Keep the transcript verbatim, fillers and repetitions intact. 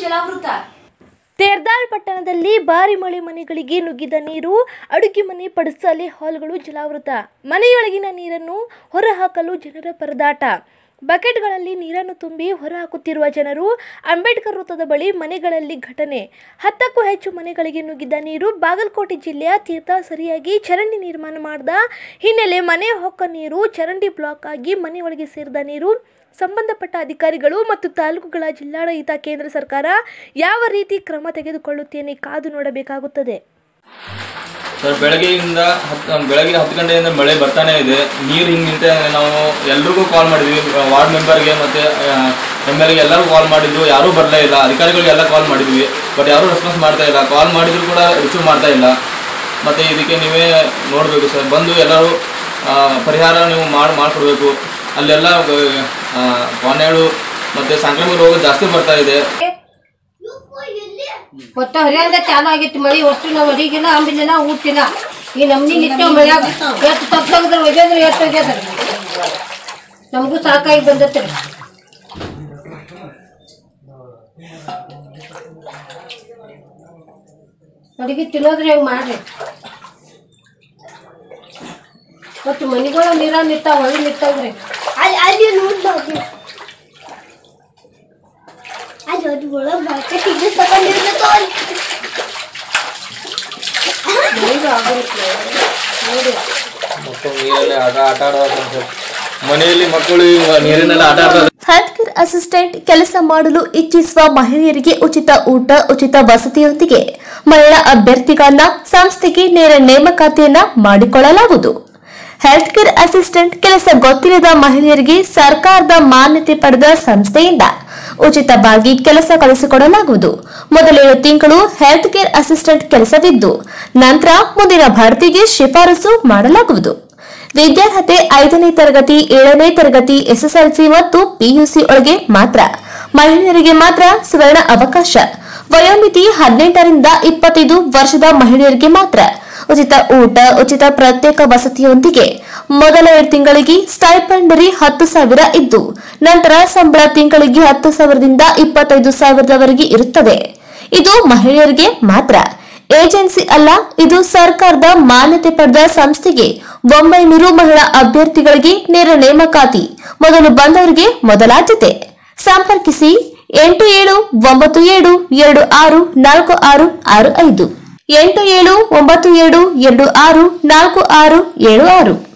ಜಲಾವೃತ. ತೇರ್ದಾಳ್ ಪಟ್ಟಣದಲ್ಲಿ ಭಾರಿ ಮಳೆ ಮನೆಗಳಿಗೆ ನುಗ್ಗಿದ ನೀರು, ಅಡುಗೆ ಮನೆ, ಪಡಸಾಲೆ, ಹಾಲ್ಗಳು ಜಲಾವೃತ. ಮನೆಯೊಳಗಿನ ನೀರನ್ನು ಹೊರಹಾಕಲು ಜನರ ಪರದಾಟ. ಬಕೆಟ್ಗಳಲ್ಲಿ ನೀರನ್ನು ತುಂಬಿ ಹೊರಹಾಕುತ್ತಿರುವ ಜನರು. ಅಂಬೇಡ್ಕರ್ ವೃತ್ತದ ಬಳಿ ಮನೆಗಳಲ್ಲಿ ಘಟನೆ. ಹತ್ತಕ್ಕೂ ಹೆಚ್ಚು ಮನೆಗಳಿಗೆ ನುಗ್ಗಿದ ನೀರು. ಬಾಗಲಕೋಟೆ ಜಿಲ್ಲೆಯ ತೀರ್ಥ ಸರಿಯಾಗಿ ಚರಂಡಿ ನಿರ್ಮಾಣ ಮಾಡದ ಹಿನ್ನೆಲೆ ಮನೆ ಹೊಕ್ಕ ನೀರು ಚರಂಡಿ ಬ್ಲಾಕ್ ಆಗಿ ಮನೆಯೊಳಗೆ ಸೇರಿದ ನೀರು. ಸಂಬಂಧಪಟ್ಟ ಅಧಿಕಾರಿಗಳು ಮತ್ತು ತಾಲೂಕುಗಳ ಜಿಲ್ಲಾಡಳಿತ, ಕೇಂದ್ರ ಸರ್ಕಾರ ಯಾವ ರೀತಿ ಕ್ರಮ ತೆಗೆದುಕೊಳ್ಳುತ್ತೇನೆ ಕಾದು ನೋಡಬೇಕಾಗುತ್ತದೆ. ಸರ್, ಬೆಳಗ್ಗೆಯಿಂದ ಹತ್ತು ಬೆಳಗ್ಗೆ ಹತ್ತು ಗಂಟೆಯಿಂದ ಮಳೆ ಬರ್ತಾನೆ ಇದೆ. ನೀರು ಹಿಂಗೆ ನಿಂತೆ ನಾವು ಎಲ್ರಿಗೂ ಕಾಲ್ ಮಾಡಿದ್ವಿ, ವಾರ್ಡ್ ಮೆಂಬರ್ಗೆ ಮತ್ತು ಎಮ್ ಎಲ್ ಎಗೆ ಎಲ್ಲರೂ ಕಾಲ್ ಮಾಡಿದ್ವಿ, ಯಾರೂ ಬರಲೇ ಇಲ್ಲ. ಅಧಿಕಾರಿಗಳಿಗೆಲ್ಲ ಕಾಲ್ ಮಾಡಿದ್ವಿ, ಬಟ್ ಯಾರೂ ರೆಸ್ಪಾನ್ಸ್ ಮಾಡ್ತಾ ಇಲ್ಲ. ಕಾಲ್ ಮಾಡಿದ್ರು ಕೂಡ ರಿಸೀವ್ ಮಾಡ್ತಾ ಇಲ್ಲ. ಮತ್ತು ಇದಕ್ಕೆ ನೀವೇ ನೋಡಬೇಕು ಸರ್, ಬಂದು ಎಲ್ಲರೂ ಪರಿಹಾರ ನೀವು ಮಾಡಿ ಮಾಡಿಕೊಡ್ಬೇಕು. ಅಲ್ಲೆಲ್ಲ ಪಾನೇಳು ಮತ್ತು ಸಾಂಕ್ರಾಮಿಕ ರೋಗ ಜಾಸ್ತಿ ಬರ್ತಾ ಇದೆ. ಒಟ್ಟು ಹರಿಯಾಣದ ಚಾಲು ಆಗಿತ್ತು ಮಳೆ. ಒಟ್ಟು ನಾವು ಅಡಿಗಿಲ್ಲ, ಅಂಬಿಲ್ಲ, ಊಟಿಲ್ಲ. ಈ ನಮ್ನಿ ನಿತ್ಯ ಮಳೆಯಾಗ ಎಷ್ಟು ತಪ್ಪಾಗಿದ್ರೆ ಒಯ್ಯೋದ್ರೆ ಎಷ್ಟು ಒಗ್ಯದ್ರ ನಮಗೂ ಸಾಕಾಗಿ ಬಂದತ್ರಿ. ಅಡಿಗೆ ತಿನ್ನೋದ್ರೆ ಹೆಂಗೆ ಮಾಡ್ರಿ. ಒಟ್ಟು ಮನೆಗಳ ನೀರ ನಿಂತಾವ, ಹೊಳಿ ನಿಂತಾವ್ರಿ. ಅಲ್ಲಿ ಅಲ್ಲಿ ನೋಡಿ ಅಲ್ಲಿ ಅದುಗಳ ಬಕೆಟ್ ಇದು ತಗೊಂಡಿರ್ಬೇಕು. ಮನೆಯಲ್ಲಿ ಮಕ್ಕಳು ನೀರಿನಲ್ಲಿ ಆಟ ಆಡ್ತಾರೆ. ಹೆಲ್ತ್ ಕೇರ್ ಅಸಿಸ್ಟೆಂಟ್ ಕೆಲಸ ಮಾಡಲು ಇಚ್ಛಿಸುವ ಮಹಿಳೆಯರಿಗೆ ಉಚಿತ ಊಟ, ಉಚಿತ ವಸತಿಯೊಂದಿಗೆ ಮಹಿಳಾ ಅಭ್ಯರ್ಥಿಗಳನ್ನ ಸಂಸ್ಥೆಗೆ ನೇರ ನೇಮಕಾತಿಯನ್ನ ಮಾಡಿಕೊಳ್ಳಲಾಗುವುದು. ಹೆಲ್ತ್ ಕೇರ್ ಅಸಿಸ್ಟೆಂಟ್ ಕೆಲಸ ಗೊತ್ತಿಲ್ಲದ ಮಹಿಳೆಯರಿಗೆ ಸರ್ಕಾರದ ಮಾನ್ಯತೆ ಪಡೆದ ಸಂಸ್ಥೆಯಿಂದ ಉಚಿತವಾಗಿ ಕೆಲಸ ಕಲಿಸಿಕೊಡಲಾಗುವುದು. ಮೊದಲೇಳು ತಿಂಗಳು ಹೆಲ್ತ್ ಕೇರ್ ಅಸಿಸ್ಟೆಂಟ್ ಕೆಲಸವಿದ್ದು ನಂತರ ಮುಂದಿನ ಭರ್ತಿಗೆ ಶಿಫಾರಸು ಮಾಡಲಾಗುವುದು. ವಿದ್ಯಾರ್ಹತೆ ಐದನೇ ತರಗತಿ, ಏಳನೇ ತರಗತಿ, ಎಸ್ಎಸ್ಎಲ್ಸಿ ಮತ್ತು ಪಿಯುಸಿ ಒಳಗೆ ಮಾತ್ರ. ಮಹಿಳೆಯರಿಗೆ ಮಾತ್ರ ಸುವರ್ಣ ಅವಕಾಶ. ವಯೋಮಿತಿ ಹದಿನೆಂಟರಿಂದ ಇಪ್ಪತ್ತೈದು ವರ್ಷದ ಮಹಿಳೆಯರಿಗೆ ಮಾತ್ರ. ಉಚಿತ ಊಟ, ಉಚಿತ ಪ್ರತ್ಯೇಕ ವಸತಿಯೊಂದಿಗೆ ಮೊದಲ ಎರಡು ತಿಂಗಳಿಗೆ ಸ್ಟೈಪೆಂಡರಿ ಹತ್ತು ಸಾವಿರ ಇದ್ದು ನಂತರ ಸಂಬಳ ತಿಂಗಳಿಗೆ ಹತ್ತು ಸಾವಿರದಿಂದ ಇಪ್ಪತ್ತೈದು ಸಾವಿರದವರೆಗೆ ಇರುತ್ತದೆ. ಇದು ಮಹಿಳೆಯರಿಗೆ ಮಾತ್ರ. ಏಜೆನ್ಸಿ ಅಲ್ಲ, ಇದು ಸರ್ಕಾರದ ಮಾನ್ಯತೆ ಪಡೆದ ಸಂಸ್ಥೆಗೆ ಒಂಬೈನೂರು ಮಹಿಳಾ ಅಭ್ಯರ್ಥಿಗಳಿಗೆ ನೇರ ನೇಮಕಾತಿ. ಮೊದಲು ಬಂದವರಿಗೆ ಮೊದಲಾದ್ಯತೆ. ಸಂಪರ್ಕಿಸಿ ಎಂಟು ಏಳು ಒಂಬತ್ತು ಏಳು ಎರಡು ಆರು ನಾಲ್ಕು ಆರು ಆರು ಐದು ಎಂಟು ಏಳು ಒಂಬತ್ತು ಏಳು ಎರಡು ಆರು ನಾಲ್ಕು ಆರು ಏಳು ಆರು.